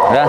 Udah.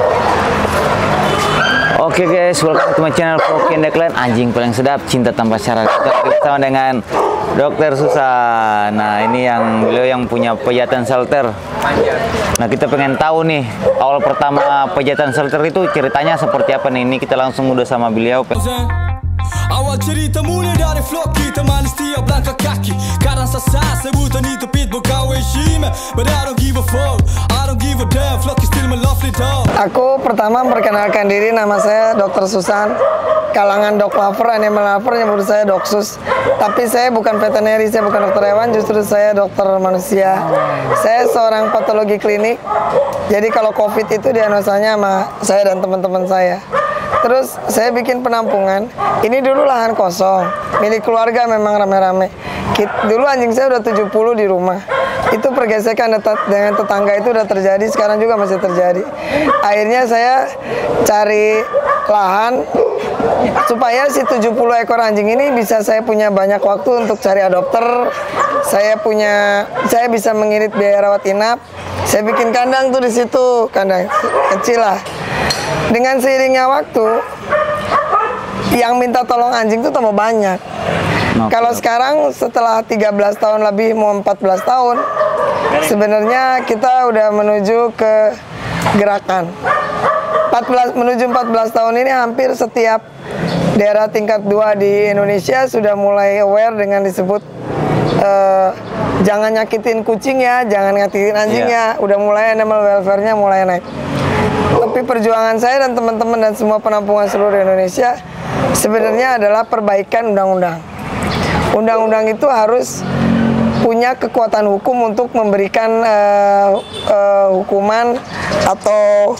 Oke guys, welcome to my channel Fokin Deklan, anjing paling sedap, cinta tanpa syarat. Kita bersama dengan Dokter Susan. Nah, ini beliau yang punya pejatan shelter. Nah, kita pengen tahu nih, awal pertama pejatan shelter itu ceritanya seperti apa nih? Ini kita langsung udah sama beliau. Awal cerita mulai dari vlog kita manis tiap langkah kaki. Kadang sasar sebutan itu pit bukan wishime. But I don't give a fuck, I don't give a damn. Vlog is still my lovely dog. Aku pertama memperkenalkan diri, nama saya Dokter Susan. Kalangan dog lover, animal lover nyebut saya Doksus. Tapi saya bukan veterinary, saya bukan dokter hewan, justru saya dokter manusia. Saya seorang patologi klinik. Jadi kalau COVID itu diagnosanya sama saya dan teman-teman saya. Terus saya bikin penampungan. Ini dulu lahan kosong, milik keluarga, memang rame-rame. Dulu anjing saya udah 70 di rumah. Itu pergesekan dengan tetangga itu udah terjadi, sekarang juga masih terjadi. Akhirnya saya cari lahan supaya si 70 ekor anjing ini bisa saya punya banyak waktu untuk cari adopter. Saya bisa mengirit biaya rawat inap. Saya bikin kandang tuh di situ, kandang kecil lah. Dengan seiringnya waktu, yang minta tolong anjing itu tambah banyak. Kalau sekarang setelah 13 tahun lebih, mau 14 tahun, sebenarnya kita udah menuju ke gerakan. Menuju 14 tahun ini hampir setiap daerah tingkat 2 di Indonesia sudah mulai aware dengan disebut jangan nyakitin kucing ya, jangan nyakitin anjingnya. Udah mulai animal welfare-nya mulai naik. Tapi perjuangan saya dan teman-teman dan semua penampungan seluruh Indonesia sebenarnya adalah perbaikan undang-undang. Undang-undang itu harus punya kekuatan hukum untuk memberikan hukuman atau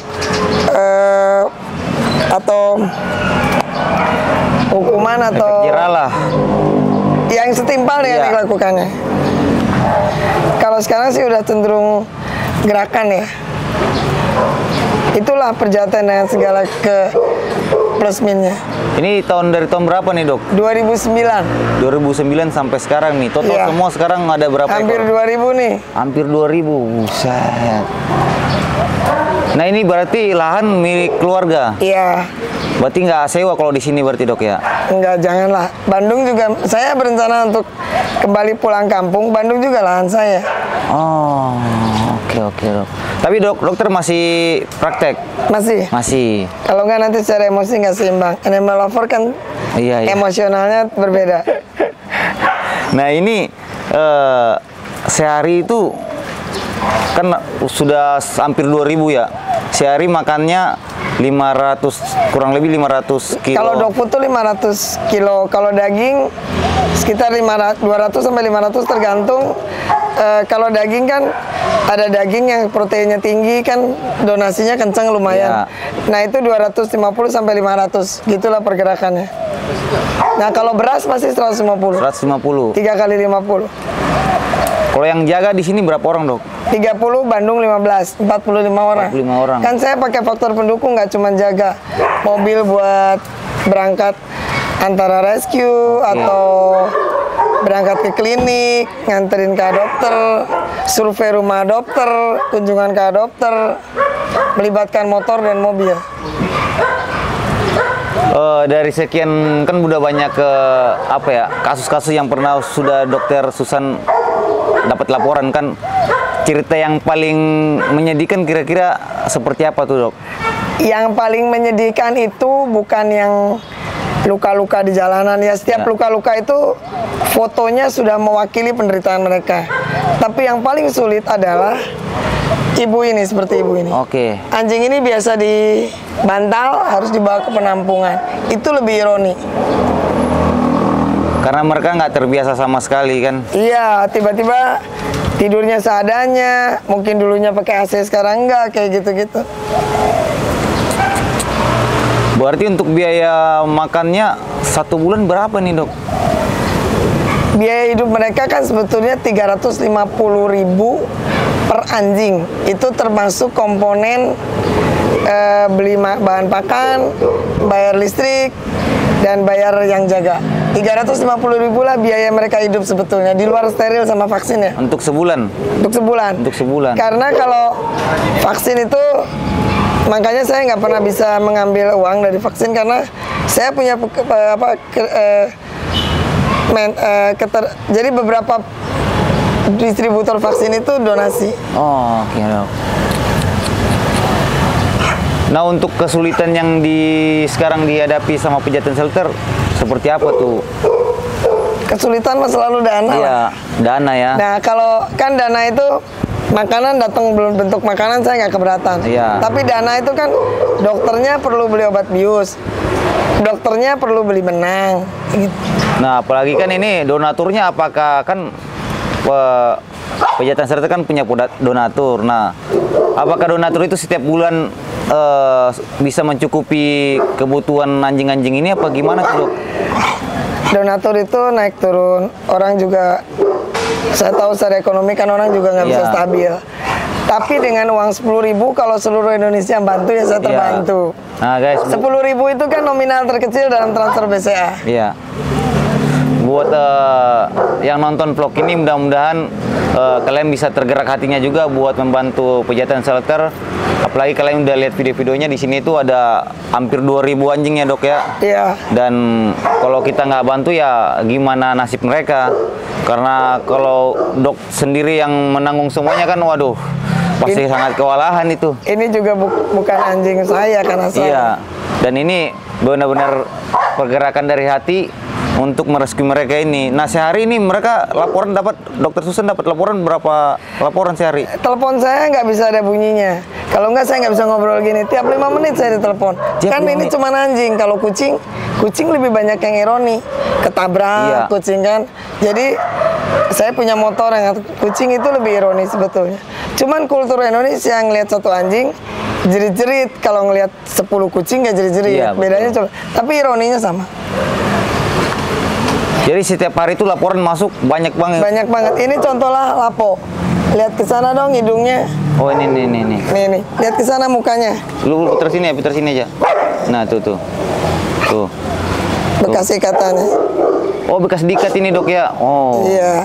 hukuman atau yang setimpal dengan yang dilakukannya. Kalau sekarang sih udah cenderung gerakan ya. Itulah perjalanan dengan segala ke plus minusnya. Ini dari tahun berapa nih, Dok? 2009. 2009 sampai sekarang nih. Total semua sekarang ada berapa Hampir ekor? 2000 nih. Hampir 2000. Buset. Nah, ini berarti lahan milik keluarga? Iya. Berarti nggak sewa kalau di sini berarti, Dok, ya? Enggak, janganlah. Bandung juga, saya berencana untuk kembali pulang kampung. Bandung juga lahan saya. Oh, oke, Dok. Tapi dokter masih praktek? Masih. Kalau nggak nanti secara emosi nggak seimbang. Animal lover kan emosionalnya berbeda. Nah, ini sehari itu kan sudah hampir 2000 ya. Sehari makannya 500, kurang lebih 500 kilo. Kalau dog food tuh 500 kilo. Kalau daging sekitar 200 sampai 500 tergantung. Kalau daging kan ada daging yang proteinnya tinggi kan donasinya kenceng lumayan. Nah, itu 250 sampai 500. Gitulah pergerakannya. Nah, kalau beras pasti 150. 150. 3 kali 50. Kalau yang jaga di sini berapa orang, Dok? 30, Bandung 15, 45 orang. 45 orang. Kan saya pakai faktor pendukung, nggak cuma jaga mobil buat berangkat antara rescue atau berangkat ke klinik, nganterin ke adopter, survei rumah adopter, kunjungan ke adopter, melibatkan motor dan mobil. Dari sekian kan udah banyak kasus-kasus yang pernah sudah Dokter Susan dapat laporan kan, cerita yang paling menyedihkan kira-kira seperti apa tuh, Dok? Yang paling menyedihkan itu bukan yang luka-luka di jalanan ya. Setiap luka-luka itu fotonya sudah mewakili penderitaan mereka. Tapi yang paling sulit adalah ibu ini, seperti ibu ini. Anjing ini biasa dibantal, harus dibawa ke penampungan. Itu lebih ironi. Karena mereka nggak terbiasa sama sekali kan? Iya, tiba-tiba tidurnya seadanya, mungkin dulunya pakai AC, sekarang enggak, kayak gitu-gitu. Berarti untuk biaya makannya 1 bulan berapa nih, Dok? Biaya hidup mereka kan sebetulnya 350.000 per anjing. Itu termasuk komponen beli bahan pakan, bayar listrik, dan bayar yang jaga. 350.000 lah biaya mereka hidup sebetulnya, di luar steril sama vaksin ya. Untuk sebulan? Untuk sebulan. Untuk sebulan. Karena kalau vaksin itu Makanya saya nggak pernah bisa mengambil uang dari vaksin karena saya punya jadi beberapa distributor vaksin itu donasi. Oh, oke dok. Nah, untuk kesulitan yang sekarang dihadapi sama pejaten shelter seperti apa tuh? Kesulitan mah selalu dana. Iya, dana ya. Nah, kalau kan dana itu makanan datang belum bentuk makanan saya nggak keberatan. Iya. Tapi dana itu kan dokternya perlu beli obat bius, dokternya perlu beli benang. Gitu. Nah, apalagi kan ini donaturnya apakah kan pejaten shelter kan punya donatur. Nah, apakah donatur itu setiap bulan bisa mencukupi kebutuhan anjing-anjing ini apa gimana tuh, Dok? Donatur itu naik turun. Orang juga, saya tahu secara ekonomi kan orang juga nggak bisa stabil. Tapi dengan uang 10.000 kalau seluruh Indonesia bantu ya saya terbantu. Nah guys, 10.000 itu kan nominal terkecil dalam transfer BCA. Iya. Buat yang nonton vlog ini mudah-mudahan kalian bisa tergerak hatinya juga buat membantu pejaten shelter. Apalagi kalian udah lihat video-videonya di sini itu ada hampir 2.000 anjing ya dok ya. Iya. Dan kalau kita nggak bantu ya gimana nasib mereka? Karena kalau dok sendiri yang menanggung semuanya kan waduh pasti sangat kewalahan itu. Ini juga bukan anjing saya karena saya. Iya. Dan ini benar-benar pergerakan dari hati untuk merescue mereka ini. Nah, sehari ini mereka laporan Dokter Susan dapat laporan berapa laporan sehari? Telepon saya nggak bisa ada bunyinya. Kalau nggak saya nggak bisa ngobrol gini. Tiap 5 menit saya ditelepon. Kan ini cuma anjing. Kalau kucing lebih banyak yang ironi. Ketabrak kucing kan. Jadi saya punya motor yang kucing itu lebih ironis sebetulnya. Cuman kultur Indonesia ngelihat satu anjing jerit-jerit, kalau ngelihat 10 kucing nggak jerit-jerit. Iya, bedanya coba. Tapi ironinya sama. Jadi setiap hari itu laporan masuk banyak banget. Banyak banget. Ini contohlah lapo. Lihat ke sana dong hidungnya. Oh ini. Nih. Lihat ke sana mukanya. Lu putar sini aja. Nah tuh. Bekas ikatannya. Oh bekas diikat ini dok ya. Oh. Iya.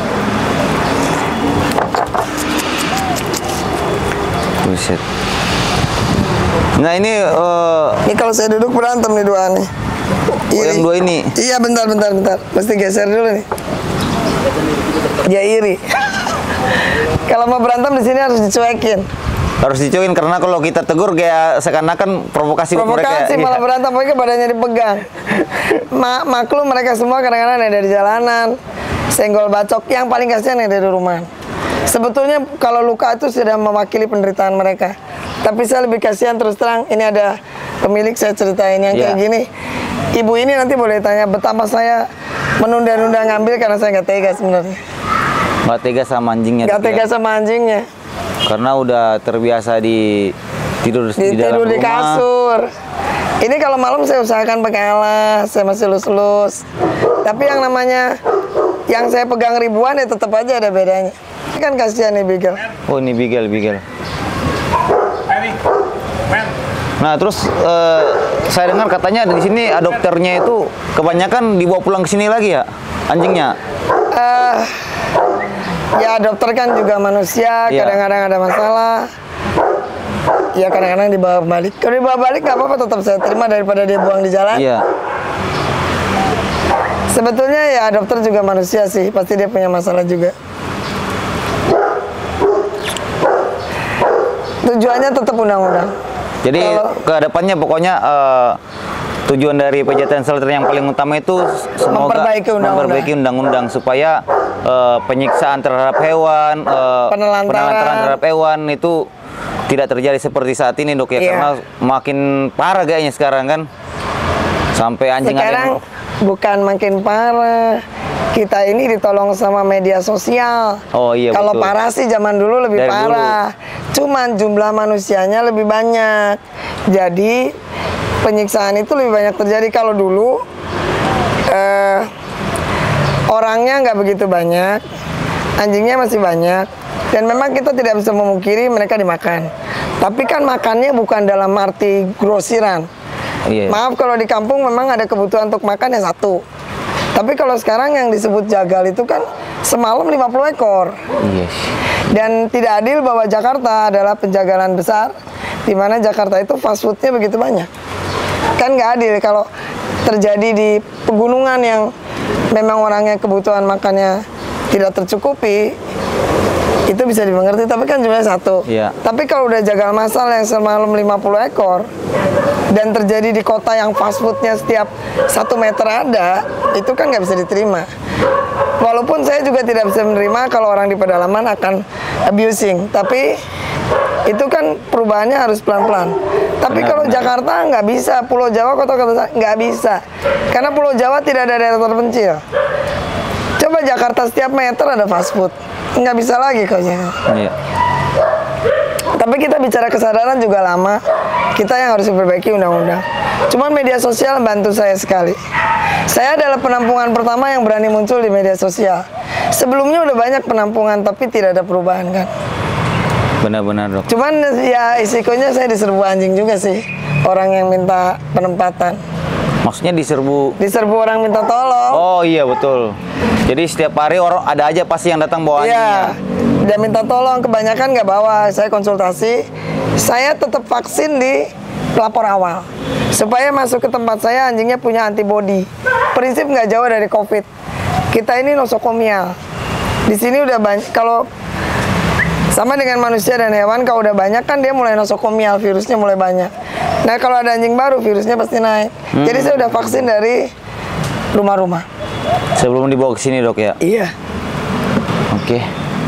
Buset. Nah ini. Ini kalau saya duduk berantem nih dua nih. Oh, yang dua ini? Iya, bentar. Mesti geser dulu nih. Dia iri. Kalau mau berantem di sini harus dicuekin. Harus dicuekin karena kalau kita tegur kayak seakan-akan provokasi mereka. Provokasi malah berantem, mereka badannya dipegang. Maklum mereka semua kadang-kadang ada di jalanan, senggol bacok. Yang paling kasihan yang dari rumah. Sebetulnya kalau luka itu sudah mewakili penderitaan mereka. Tapi saya lebih kasihan terus terang. Ini ada pemilik saya ceritain yang kayak gini. Ibu ini nanti boleh tanya betapa saya menunda-nunda ngambil karena saya nggak tega sebenarnya. Nggak tega sama anjingnya. Nggak tega sama anjingnya. Karena udah terbiasa tidur di dalam rumah. Kasur. Ini kalau malam saya usahakan pakai alas, saya masih lus-lus. Tapi yang namanya yang saya pegang ribuan ya tetap aja ada bedanya. Ini kan kasihan nih Beagle. Oh ini Beagle. Nah terus saya dengar katanya di sini adopternya itu kebanyakan dibawa pulang ke sini lagi ya anjingnya. Ya dokter kan juga manusia, kadang-kadang ada masalah. Ya kadang-kadang dibawa balik. Kalau dibawa balik nggak apa-apa, tetap saya terima daripada dia buang di jalan. Iya. Sebetulnya ya dokter juga manusia sih, pasti dia punya masalah juga. Tujuannya tetap undang-undang. Jadi kedepannya pokoknya tujuan dari pejaten shelter yang paling utama itu semoga memperbaiki undang-undang supaya penyiksaan terhadap hewan, penelantaran terhadap hewan itu tidak terjadi seperti saat ini dok ya, karena makin parah kayaknya sekarang kan sampai anjing sekarang bukan makin parah. Kita ini ditolong sama media sosial. Oh iya. Kalau parah sih zaman dulu lebih parah. Cuman jumlah manusianya lebih banyak. Jadi penyiksaan itu lebih banyak terjadi. Kalau dulu orangnya nggak begitu banyak, anjingnya masih banyak. Dan memang kita tidak bisa memungkiri mereka dimakan. Tapi kan makannya bukan dalam arti grosiran. Iya. Maaf kalau di kampung memang ada kebutuhan untuk makan ya satu. Tapi kalau sekarang yang disebut jagal itu kan semalam 50 ekor. Yes. Dan tidak adil bahwa Jakarta adalah penjagalan besar. di mana Jakarta itu fast foodnya begitu banyak. Kan nggak adil kalau terjadi di pegunungan yang memang orangnya kebutuhan makannya tidak tercukupi, itu bisa dimengerti, tapi kan jumlahnya satu. Iya. Tapi kalau udah jagal masal yang semalam 50 ekor dan terjadi di kota yang fast foodnya setiap 1 meter ada, itu kan nggak bisa diterima. Walaupun saya juga tidak bisa menerima kalau orang di pedalaman akan abusing, tapi itu kan perubahannya harus pelan-pelan. Tapi kalau Jakarta nggak bisa, Pulau Jawa, kota-kota nggak bisa, karena Pulau Jawa tidak ada daerah terpencil. Coba Jakarta setiap meter ada fast food, nggak bisa lagi kayaknya. Iya. Tapi kita bicara kesadaran juga lama, kita yang harus memperbaiki undang-undang. Cuman media sosial bantu saya sekali. Saya adalah penampungan pertama yang berani muncul di media sosial. Sebelumnya udah banyak penampungan, tapi tidak ada perubahan kan. Benar-benar, Dok. Cuman ya risikonya saya diserbu anjing juga sih, orang yang minta penempatan. Maksudnya diserbu? Diserbu orang minta tolong. Oh iya, betul. Jadi setiap hari orang ada aja pasti yang datang bawa Iya, anjingnya. dia minta tolong, kebanyakan nggak bawa. Saya konsultasi, saya tetap vaksin di pelapor awal. Supaya masuk ke tempat saya anjingnya punya antibodi. Prinsip nggak jauh dari COVID. Kita ini nosokomial. Di sini udah banyak, kalau sama dengan manusia dan hewan, kalau udah banyak kan dia mulai nosokomial, virusnya mulai banyak. Nah kalau ada anjing baru, virusnya pasti naik. Jadi saya udah vaksin dari rumah-rumah. Sebelum dibawa ke sini, Dok, ya? Iya. Oke.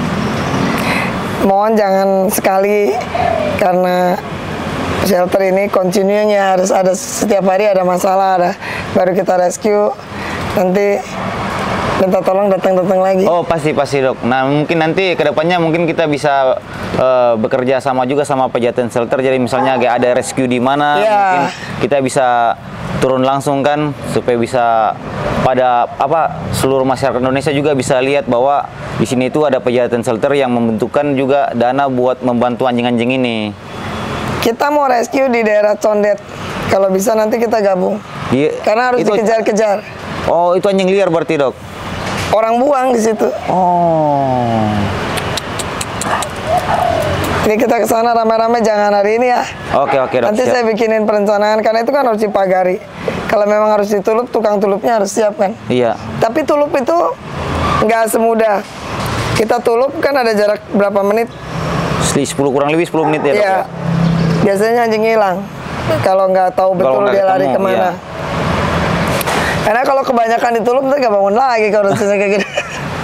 Mohon jangan sekali, karena shelter ini continuing-nya harus ada, setiap hari ada masalah, ada baru kita rescue, nanti minta tolong datang-datang lagi. Oh pasti Dok. Nah mungkin nanti kedepannya mungkin kita bisa bekerja sama juga sama Pejaten Shelter. Jadi misalnya ada rescue di mana, Iya. mungkin kita bisa turun langsung kan, supaya bisa pada seluruh masyarakat Indonesia juga bisa lihat bahwa di sini itu ada Pejaten Shelter yang membentukkan juga dana buat membantu anjing-anjing ini. Kita mau rescue di daerah Condet, kalau bisa nanti kita gabung. Iya, Karena harus itu- dikejar-kejar. Oh itu anjing liar berarti, Dok? Orang buang di situ. Oh. Ini kita ke sana rame-rame, jangan hari ini ya. Oke, Dok. Nanti siap. saya bikinin perencanaan, karena itu kan harus dipagari. Kalau memang harus ditulup, tukang tulupnya harus siap kan. Iya. Tapi tulup itu nggak semudah. Kita tulup kan ada jarak berapa menit. 10 kurang lebih 10 menit ya, Dok? Iya. Ya? Biasanya anjing hilang. Kalau nggak tahu betul nggak dia lari ketemu, kemana. iya. Karena kalau kebanyakan ditulup, nanti nggak bangun lagi kalau rasanya kayak gitu.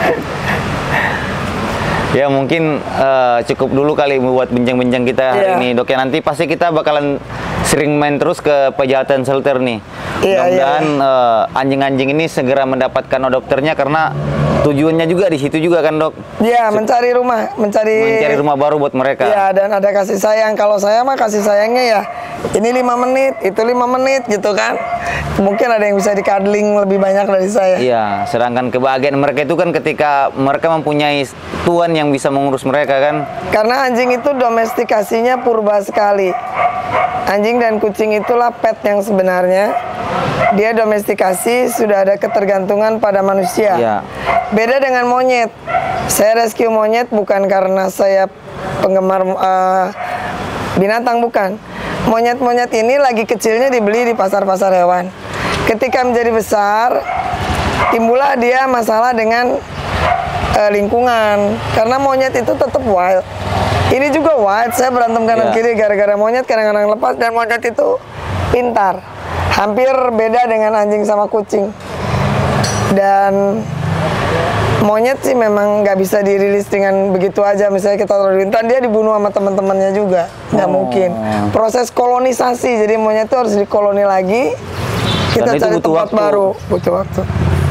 Ya mungkin cukup dulu kali buat bincang-bincang kita hari Iya. ini, Dok. Ya nanti pasti kita bakalan sering main terus ke Pejaten Shelter nih. Iya, Mudah-mudahan anjing-anjing ini segera mendapatkan adopternya, karena tujuannya juga di situ juga kan, Dok. Iya, mencari rumah, Mencari rumah baru buat mereka. Iya, dan ada kasih sayang. Kalau saya mah kasih sayangnya ya ini 5 menit, itu 5 menit gitu kan. Mungkin ada yang bisa di-cuddling lebih banyak dari saya. Iya, sedangkan kebahagiaan mereka itu kan ketika mereka mempunyai tuan yang bisa mengurus mereka kan. Karena anjing itu domestikasinya purba sekali. Anjing dan kucing itulah pet yang sebenarnya. Dia domestikasi, sudah ada ketergantungan pada manusia. Iya. Beda dengan monyet. Saya rescue monyet bukan karena saya penggemar binatang, bukan. Monyet-monyet ini lagi kecilnya dibeli di pasar-pasar hewan. Ketika menjadi besar, timbullah dia masalah dengan lingkungan. Karena monyet itu tetap wild. Ini juga wild, saya berantem kanan Iya. kiri gara-gara monyet, kadang-kadang lepas, dan monyet itu pintar. Hampir beda dengan anjing sama kucing. Dan monyet sih memang nggak bisa dirilis dengan begitu aja. Misalnya kita taruh di hutan, dia dibunuh sama teman-temannya juga. Nggak mungkin. Proses kolonisasi, jadi monyet itu harus dikoloni lagi. Kita Dan itu cari butuh tempat waktu. baru, butuh waktu.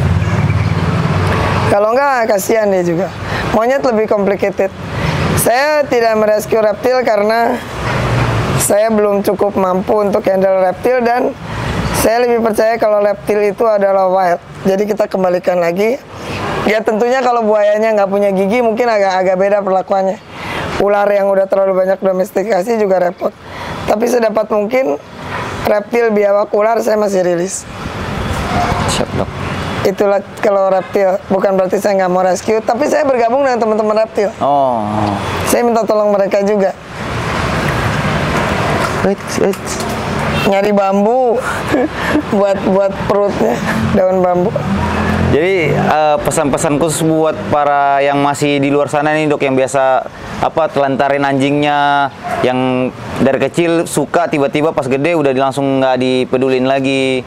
Kalau nggak, kasihan dia juga. Monyet lebih complicated. Saya tidak merescue reptil karena saya belum cukup mampu untuk handle reptil, dan saya lebih percaya kalau reptil itu adalah wild. Jadi kita kembalikan lagi. Ya tentunya kalau buayanya nggak punya gigi mungkin agak beda perlakuannya. Ular yang udah terlalu banyak domestikasi juga repot. Tapi sedapat mungkin reptil biawak ular saya masih rilis. Siap, Dok. Itulah kalau reptil. Bukan berarti saya nggak mau rescue, tapi saya bergabung dengan teman-teman reptil. Oh. Saya minta tolong mereka juga. Nyari bambu buat perutnya, daun bambu. Jadi pesan-pesan khusus buat para yang masih di luar sana nih dok, yang biasa telantarin anjingnya, yang dari kecil suka, tiba-tiba pas gede udah langsung nggak dipedulin lagi.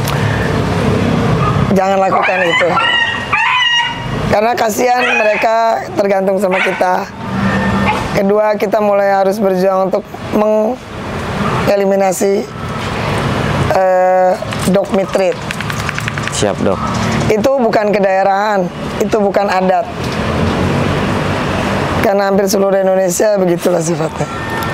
Jangan lakukan itu, karena kasihan mereka tergantung sama kita. Kedua, kita mulai harus berjuang untuk mengeliminasi dog meat trade. Siap dok. Itu bukan kedaerahan, itu bukan adat. Karena hampir seluruh Indonesia begitulah sifatnya.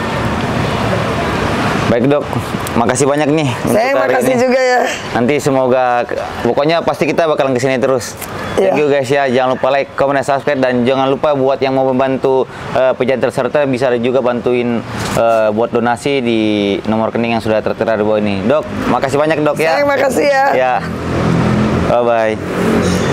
Baik dok, makasih banyak nih. Saya makasih juga ya. Nanti semoga, pokoknya pasti kita bakalan kesini terus. Thank you guys ya, jangan lupa like, comment, dan subscribe, dan jangan lupa buat yang mau membantu pejantan serta bisa juga bantuin buat donasi di nomor rekening yang sudah tertera di bawah ini. Dok, makasih banyak dok ya. Saya makasih ya. Ya, bye bye.